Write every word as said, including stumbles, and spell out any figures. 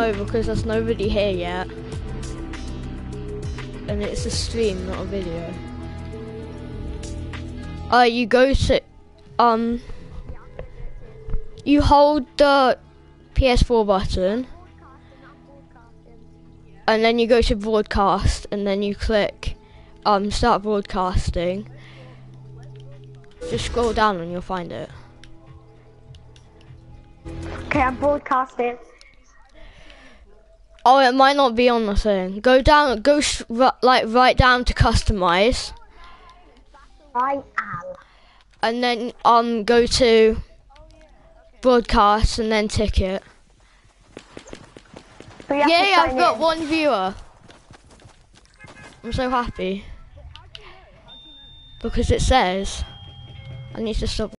no, because there's nobody here yet. And it's a stream, not a video. Uh, you go to, um, you hold the P S four button, and then you go to broadcast, and then you click, um, start broadcasting. Just scroll down and you'll find it. Okay, I'm broadcasting. Oh, it might not be on the thing. Go down, go sh like right down to customize. I am. And then um go to broadcast and then ticket. Yay, I've got one viewer. I'm so happy. Because it says I need to stop